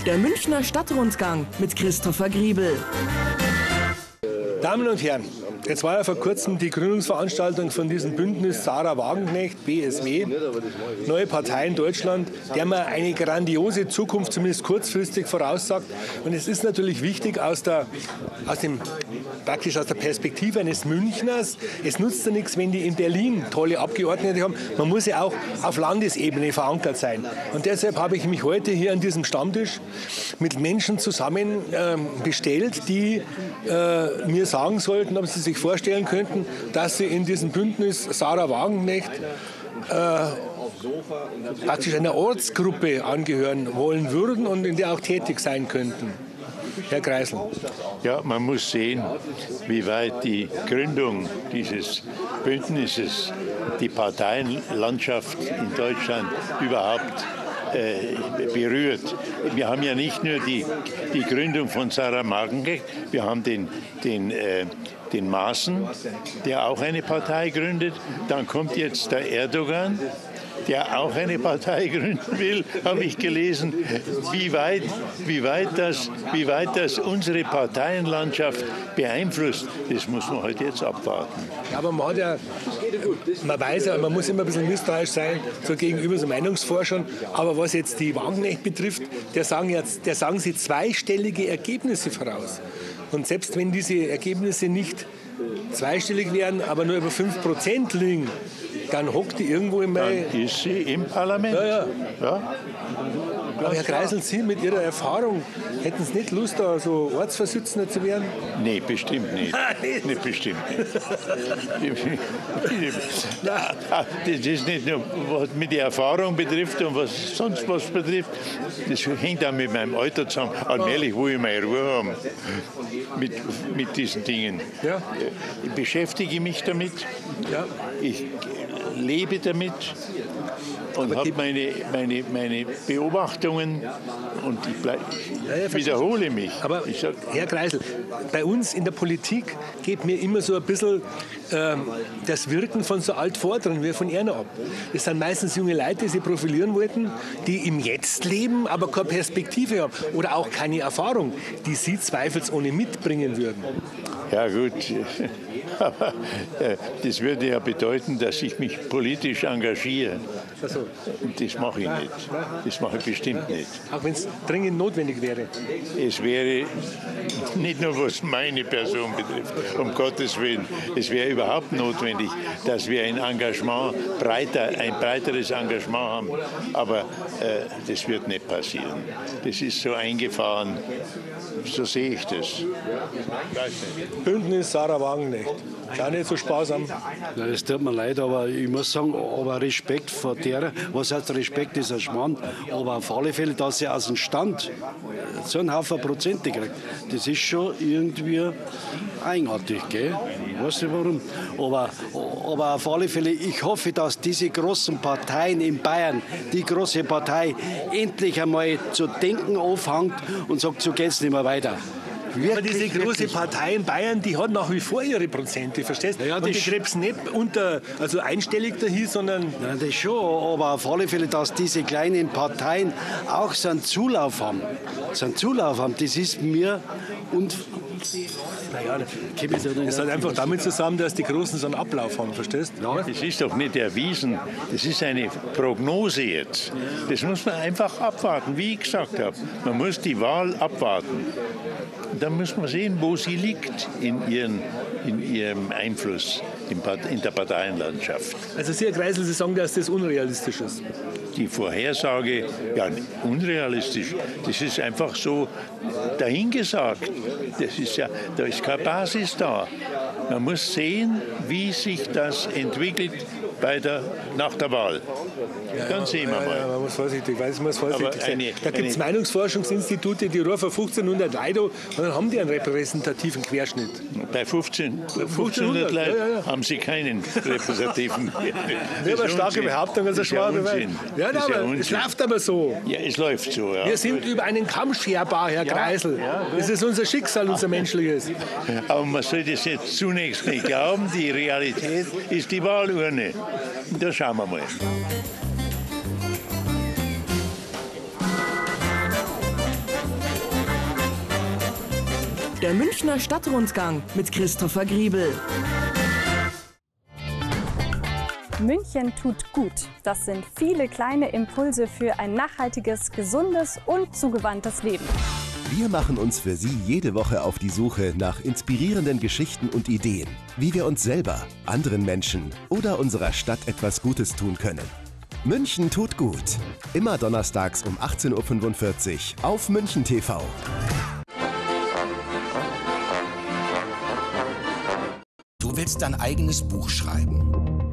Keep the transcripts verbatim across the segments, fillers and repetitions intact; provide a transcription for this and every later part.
Der Münchner Stadtrundgang mit Christopher Griebel. Damen und Herren, jetzt war ja vor kurzem die Gründungsveranstaltung von diesem Bündnis Sarah Wagenknecht, B S W, neue Partei in Deutschland, der man eine grandiose Zukunft zumindest kurzfristig voraussagt. Und es ist natürlich wichtig aus der, aus dem, praktisch aus der Perspektive eines Münchners, es nutzt ja nichts, wenn die in Berlin tolle Abgeordnete haben. Man muss ja auch auf Landesebene verankert sein. Und deshalb habe ich mich heute hier an diesem Stammtisch mit Menschen zusammen äh, bestellt, die äh, mir sagen sollten, ob sie sich vorstellen könnten, dass sie in diesem Bündnis Sarah Wagenknecht äh, praktisch einer Ortsgruppe angehören wollen würden und in der auch tätig sein könnten. Herr Kreisel. Ja, man muss sehen, wie weit die Gründung dieses Bündnisses die Parteienlandschaft in Deutschland überhaupt äh, berührt. Wir haben ja nicht nur die, die Gründung von Sarah Wagenknecht, wir haben den, den, äh, den Maaßen, der auch eine Partei gründet. Dann kommt jetzt der Erdogan, der auch eine Partei gründen will, habe ich gelesen. Wie weit, wie, weit das, wie weit das unsere Parteienlandschaft beeinflusst, das muss man heute jetzt abwarten. Ja, aber man, hat ja, man weiß ja, man muss immer ein bisschen misstrauisch sein, so gegenüber so Meinungsforschern. Aber was jetzt die Wagenknecht betrifft, der sagen, jetzt, der sagen sie zweistellige Ergebnisse voraus. Und selbst wenn diese Ergebnisse nicht zweistellig wären, aber nur über fünf Prozent liegen, dann hockt die irgendwo im Mai. Dann ist sie im Parlament. Ja, ja. Ja. Aber Herr Kreisel, Sie mit Ihrer Erfahrung, hätten Sie nicht Lust, da so Ortsvorsitzender zu werden? Nee, bestimmt nicht. Nee, bestimmt nicht. Das ist nicht nur, was mit der Erfahrung betrifft und was sonst was betrifft. Das hängt auch mit meinem Alter zusammen. Allmählich will ich meine Ruhe haben mit, mit diesen Dingen. Ja. Ich beschäftige mich damit. Ja. Ich lebe damit und habe meine, meine, meine Beobachtungen und ich, bleib, ja, ja, wiederhole mich. Aber ich sag, Herr Kreisel, bei uns in der Politik geht mir immer so ein bisschen ähm, das Wirken von so Altvorderen wie von Erna ab. Das sind meistens junge Leute, die sich profilieren wollten, die im Jetzt leben, aber keine Perspektive haben oder auch keine Erfahrung, die sie zweifelsohne mitbringen würden. Ja gut, aber äh, das würde ja bedeuten, dass ich mich politisch engagiere. Ach so. Und das mache ich nicht. Das mache ich bestimmt nicht. Auch wenn es dringend notwendig wäre. Es wäre nicht nur, was meine Person betrifft, um Gottes Willen, es wäre überhaupt notwendig, dass wir ein Engagement, breiter, ein breiteres Engagement haben. Aber äh, das wird nicht passieren. Das ist so eingefahren. So sehe ich das. Bündnis Sarah Wagenknecht. Gar nicht so sparsam. Ja, das tut mir leid, aber ich muss sagen, aber Respekt vor der, was heißt Respekt, ist ein Schmarrn, aber auf alle Fälle, dass sie aus dem Stand so einen Haufen Prozente kriegt, das ist schon irgendwie eigenartig, gell? Weißt du warum? Aber, aber auf alle Fälle, ich hoffe, dass diese großen Parteien in Bayern, die große Partei, endlich einmal zu denken anfängt und sagt, so geht es nicht mehr weiter. Wirklich, aber diese große wirklich. Partei in Bayern, die hat nach wie vor ihre Prozente, verstehst du? Ja, und die krebs nicht unter, also einstellig dahin, sondern... Ja, das schon, aber auf alle Fälle, dass diese kleinen Parteien auch so einen Zulauf haben. So einen Zulauf haben, das ist mir und... Naja, das hat einfach damit zusammen, dass die Großen so einen Ablauf haben, verstehst du? Ja, das ist doch nicht erwiesen. Das ist eine Prognose jetzt. Das muss man einfach abwarten, wie ich gesagt habe. Man muss die Wahl abwarten. Dann muss man sehen, wo sie liegt in, ihren, in ihrem Einfluss in der Parteienlandschaft. Also Sie, Herr Kreisel, Sie sagen, dass das unrealistisch ist. Die Vorhersage, ja, unrealistisch. Das ist einfach so dahingesagt. Das ist ja, da ist keine Basis da. Man muss sehen, wie sich das entwickelt bei der, nach der Wahl. Dann sehen wir mal. Ja, man muss vorsichtig, weiß, man muss vorsichtig sein. Eine, da gibt es Meinungsforschungsinstitute, die rufen fünfzehnhundert Leute und dann haben die einen repräsentativen Querschnitt. Bei fünfzehnhundert Leuten ja, ja. haben sie keinen repräsentativen Querschnitt. Das ist starke Behauptung, also schwache Beweis. Ja, ja, aber es läuft aber so. Ja, es läuft so. Ja. Wir sind über einen Kamm scherbar, Herr ja, Kreisel. Ja, das ist unser Schicksal, unser menschliches. Aber man sollte es jetzt zunächst nicht glauben. Die Realität ist die Wahlurne. Da schauen wir mal. Der Münchner Stadtrundgang mit Christopher Griebel. München tut gut. Das sind viele kleine Impulse für ein nachhaltiges, gesundes und zugewandtes Leben. Wir machen uns für Sie jede Woche auf die Suche nach inspirierenden Geschichten und Ideen, wie wir uns selber, anderen Menschen oder unserer Stadt etwas Gutes tun können. München tut gut. Immer donnerstags um achtzehn Uhr fünfundvierzig auf München T V. Du willst dein eigenes Buch schreiben.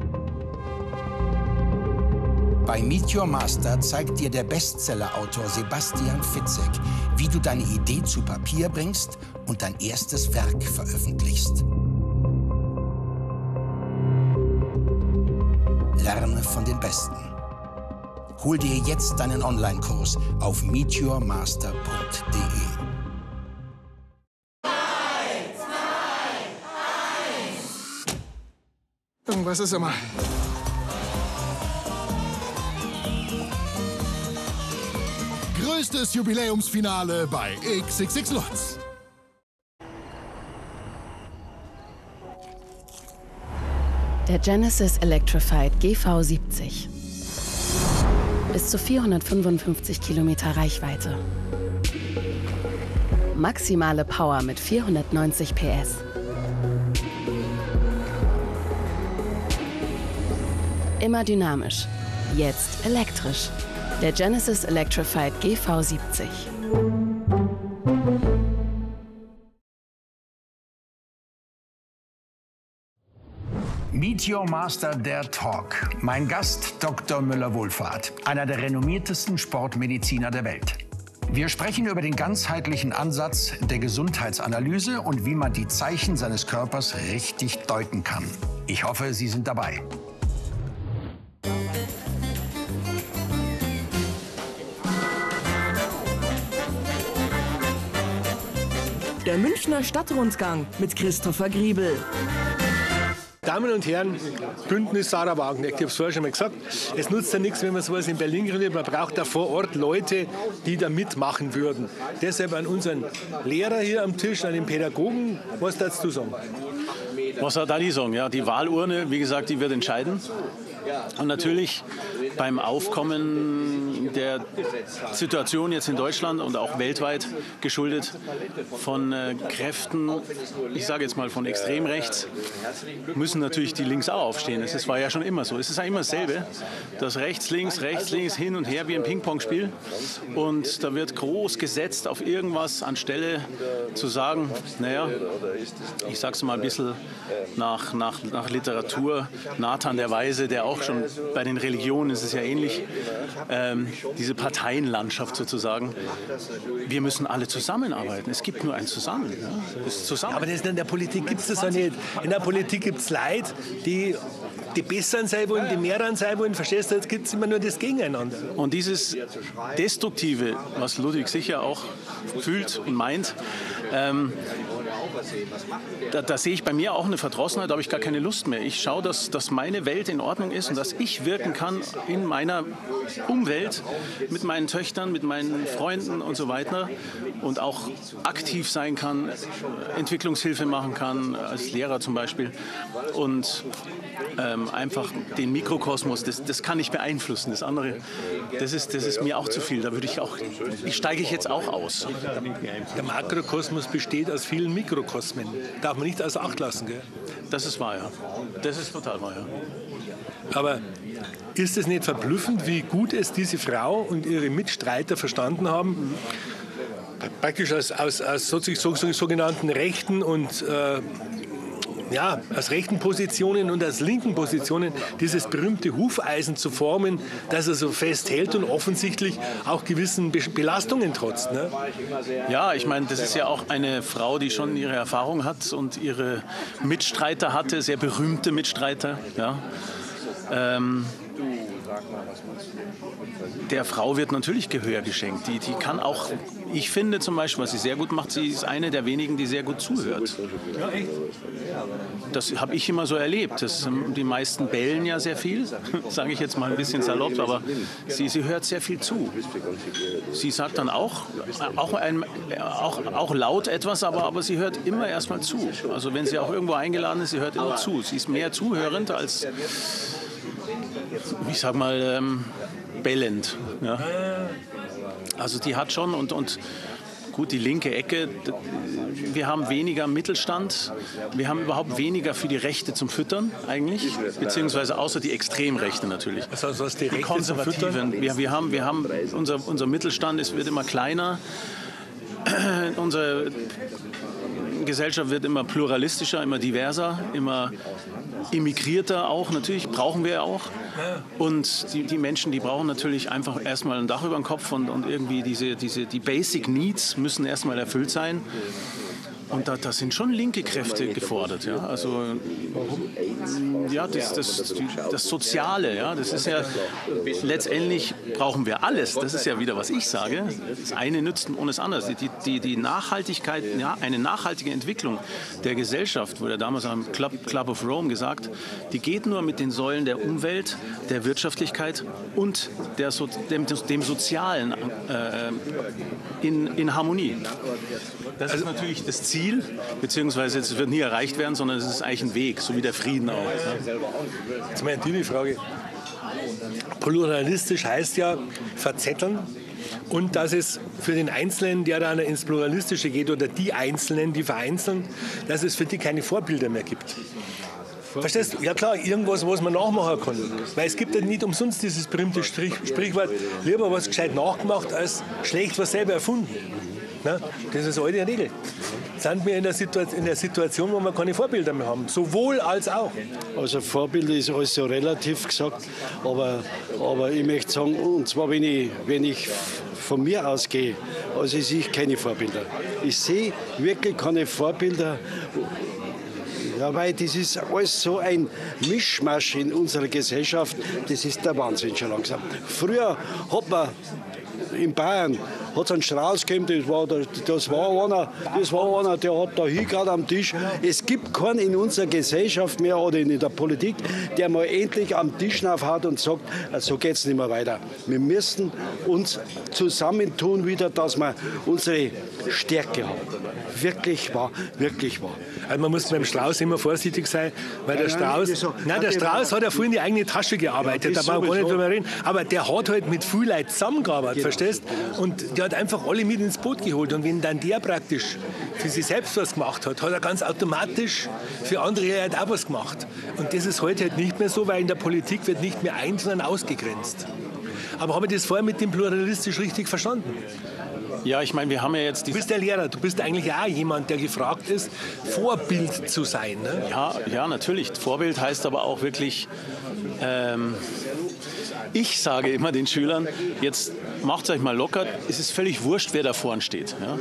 Bei Meet Your Master zeigt dir der Bestseller-Autor Sebastian Fitzek, wie du deine Idee zu Papier bringst und dein erstes Werk veröffentlichst. Lerne von den Besten. Hol dir jetzt deinen Online-Kurs auf meet your master punkt de. Irgendwas ist immer. Größtes Jubiläumsfinale bei X X X Lutz. Der Genesis Electrified G V siebzig. Bis zu vierhundertfünfundfünfzig Kilometer Reichweite. Maximale Power mit vierhundertneunzig P S. Immer dynamisch. Jetzt elektrisch. Der Genesis Electrified G V siebzig. Meet Your Master, der Talk. Mein Gast Doktor Müller-Wohlfahrt, einer der renommiertesten Sportmediziner der Welt. Wir sprechen über den ganzheitlichen Ansatz der Gesundheitsanalyse und wie man die Zeichen seines Körpers richtig deuten kann. Ich hoffe, Sie sind dabei. Der Münchner Stadtrundgang mit Christopher Griebel. Damen und Herren, Bündnis Sarah Wagenknecht, ich habe es vorher schon mal gesagt, es nutzt ja nichts, wenn man sowas in Berlin gründet, man braucht da vor Ort Leute, die da mitmachen würden. Deshalb an unseren Lehrer hier am Tisch, an den Pädagogen, was darfst du sagen? Was soll da die sagen? Ja, die Wahlurne, wie gesagt, die wird entscheiden. Und natürlich beim Aufkommen der Situation jetzt in Deutschland und auch weltweit geschuldet von äh, Kräften, ich sage jetzt mal von extrem rechts, müssen natürlich die Links auch aufstehen. Es war ja schon immer so. Es ist ja immer dasselbe. Das rechts, links, rechts, links, hin und her wie ein Ping-Pong-Spiel. Und da wird groß gesetzt auf irgendwas, anstelle zu sagen, naja, ich sage es mal ein bisschen nach, nach, nach Literatur, Nathan der Weise, der auch schon bei den Religionen ist es ja ähnlich, ähm, diese Parteienlandschaft sozusagen. Wir müssen alle zusammenarbeiten. Es gibt nur ein Zusammen. Ja? Das zusammen. Ja, aber das in der Politik gibt es das ja nicht. In der Politik gibt es Leute, die die Besseren sein wollen, die Mehreren sein wollen. Verstehst du, jetzt gibt es immer nur das Gegeneinander. Und dieses Destruktive, was Ludwig sicher auch fühlt und meint, ähm, Da, da sehe ich bei mir auch eine Verdrossenheit, da habe ich gar keine Lust mehr. Ich schaue, dass, dass meine Welt in Ordnung ist und dass ich wirken kann in meiner Umwelt mit meinen Töchtern, mit meinen Freunden und so weiter und auch aktiv sein kann, Entwicklungshilfe machen kann, als Lehrer zum Beispiel und ähm, einfach den Mikrokosmos, das, das kann ich beeinflussen. Das andere, das ist, das ist mir auch zu viel. Da würde ich auch, ich steige ich jetzt auch aus. Der Makrokosmos besteht aus vielen Mikrokosmen. Darf man nicht außer Acht lassen, gell? Das ist wahr, ja. Das ist total wahr, ja. Aber ist es nicht verblüffend, wie gut es diese Frau und ihre Mitstreiter verstanden haben, praktisch aus, aus, aus so, so, so, sogenannten rechten und äh, ja, aus rechten Positionen und aus linken Positionen dieses berühmte Hufeisen zu formen, das er so festhält und offensichtlich auch gewissen Be- Belastungen trotzt. Ne? Ja, ich meine, das ist ja auch eine Frau, die schon ihre Erfahrung hat und ihre Mitstreiter hatte, sehr berühmte Mitstreiter. Ja. Ähm, der Frau wird natürlich Gehör geschenkt. Die, die kann auch, ich finde zum Beispiel, was sie sehr gut macht, sie ist eine der wenigen, die sehr gut zuhört. Das habe ich immer so erlebt. Das, die meisten bellen ja sehr viel, sage ich jetzt mal ein bisschen salopp, aber sie, sie hört sehr viel zu. Sie sagt dann auch, auch, ein, auch, auch laut etwas, aber, aber sie hört immer erstmal zu. Also wenn sie auch irgendwo eingeladen ist, sie hört immer zu. Sie ist mehr zuhörend als, ich sag mal, ähm, bellend. Ja. Also die hat schon und, und gut, die linke Ecke, wir haben weniger Mittelstand, wir haben überhaupt weniger für die Rechte zum Füttern eigentlich, beziehungsweise außer die Extremrechte natürlich. Also was die Rechte die Konservativen, wir, wir haben, wir haben unser, unser Mittelstand ist, wird immer kleiner, unsere Gesellschaft wird immer pluralistischer, immer diverser, immer immigrierter auch, natürlich brauchen wir auch. Und die, die Menschen, die brauchen natürlich einfach erstmal ein Dach über dem Kopf und, und irgendwie diese, diese, die Basic Needs müssen erstmal erfüllt sein. Und da, da sind schon linke Kräfte gefordert. Ja? Also ja, das, das, das Soziale, ja? Das ist ja, letztendlich brauchen wir alles. Das ist ja wieder, was ich sage. Das eine nützt ohne das andere. Die, die, die Nachhaltigkeit, ja, eine nachhaltige Entwicklung der Gesellschaft, wurde damals am Club, Club of Rome gesagt, die geht nur mit den Säulen der Umwelt, der Wirtschaftlichkeit und der so, dem, dem Sozialen äh, in, in Harmonie. Das ist natürlich das Ziel. Beziehungsweise es wird nie erreicht werden, sondern es ist eigentlich ein Weg, so wie der Frieden auch. Ja. Jetzt meine die Frage. Pluralistisch heißt ja verzetteln und dass es für den Einzelnen, der dann ins Pluralistische geht oder die Einzelnen, die vereinzeln, dass es für die keine Vorbilder mehr gibt. Verstehst du? Ja klar, irgendwas, was man nachmachen kann. Weil es gibt ja nicht umsonst dieses berühmte Strich, Sprichwort, lieber was gescheit nachgemacht, als schlecht was selber erfunden. Na, das ist eine alte Regel. Sind wir in der, Situation, in der Situation, wo wir keine Vorbilder mehr haben, sowohl als auch. Also Vorbilder ist alles so relativ gesagt, aber, aber ich möchte sagen, und zwar wenn ich, wenn ich von mir ausgehe, also ich sehe keine Vorbilder. Ich sehe wirklich keine Vorbilder. Ja, weil das ist alles so ein Mischmasch in unserer Gesellschaft, das ist der Wahnsinn schon langsam. Früher hat man in Bayern hat es einen Strauß gegeben, das war, das, war einer, das war einer, der hat da hingehauen am Tisch. Es gibt keinen in unserer Gesellschaft mehr oder in der Politik, der mal endlich am Tisch aufhaut und sagt, so geht es nicht mehr weiter. Wir müssen uns zusammentun wieder, dass wir unsere Stärke haben. Wirklich wahr, wirklich wahr. Also man muss beim Strauß immer vorsichtig sein, weil der Strauß, nein, der Strauß hat ja voll in die eigene Tasche gearbeitet, da brauchen wir gar nicht drüber reden. Aber der hat halt mit viel Leuten zusammengearbeitet, verstehst? Und der hat einfach alle mit ins Boot geholt. Und wenn dann der praktisch für sich selbst was gemacht hat, hat er ganz automatisch für andere halt auch was gemacht. Und das ist heute halt nicht mehr so, weil in der Politik wird nicht mehr ein, sondern ausgegrenzt. Aber habe ich das vorher mit dem Pluralistisch richtig verstanden? Ja, ich meine, wir haben ja jetzt... Du bist der Lehrer, du bist eigentlich auch jemand, der gefragt ist, Vorbild zu sein. Ne? Ja, ja, natürlich. Vorbild heißt aber auch wirklich... Ähm, ich sage immer den Schülern, jetzt macht es euch mal locker, es ist völlig wurscht, wer da vorne steht. Ja?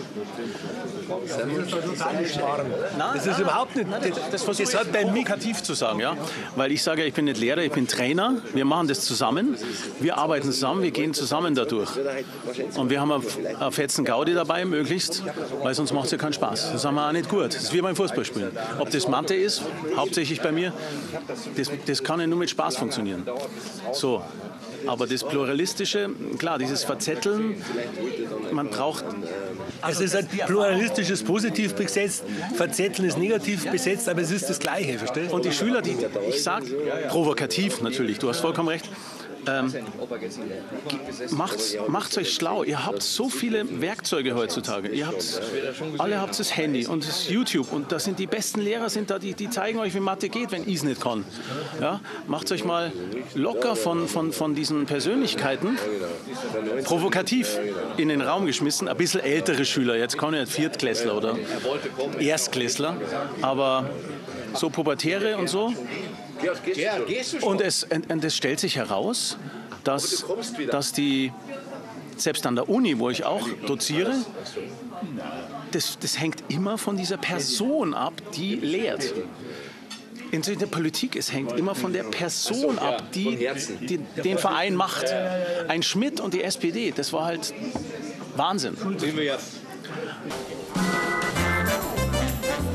Das ist überhaupt nicht... Nein, das, das versuche ich provokativ zu sagen, ja? Weil ich sage, ich bin nicht Lehrer, ich bin Trainer, wir machen das zusammen, wir arbeiten zusammen, wir gehen zusammen dadurch. Und wir haben eine fetzen Gaudi dabei, möglichst, weil sonst macht es ja keinen Spaß. Das haben wir auch nicht gut. Das ist wie beim Fußballspielen. Ob das Mathe ist, hauptsächlich bei mir, das, das kann ja nur mit Spaß funktionieren. So. Aber das Pluralistische, klar, dieses Verzetteln, man braucht... Es ist ein pluralistisches positiv besetzt, Verzetteln ist negativ besetzt, aber es ist das Gleiche, verstehst du? Und die Schüler, die, ich sage, provokativ natürlich, du hast vollkommen recht, Ähm, macht's, macht's euch schlau. Ihr habt so viele Werkzeuge heutzutage. Ihr habt, alle habt das Handy und das YouTube und da sind die besten Lehrer sind da, die, die zeigen euch, wie Mathe geht, wenn ich es nicht kann. Ja? Macht euch mal locker von, von, von diesen Persönlichkeiten, provokativ in den Raum geschmissen. Ein bisschen ältere Schüler, jetzt kann ich nicht Viertklässler oder Erstklässler, aber so Pubertäre und so. Und es, und es stellt sich heraus, dass, dass die, selbst an der Uni, wo ich auch doziere, das, das hängt immer von dieser Person ab, die lehrt. in der Politik, es hängt immer von der Person ab, die, die den Verein macht. Ein Schmidt und die S P D, das war halt Wahnsinn.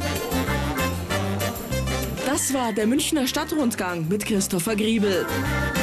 Das war der Münchner Stadtrundgang mit Christopher Griebel.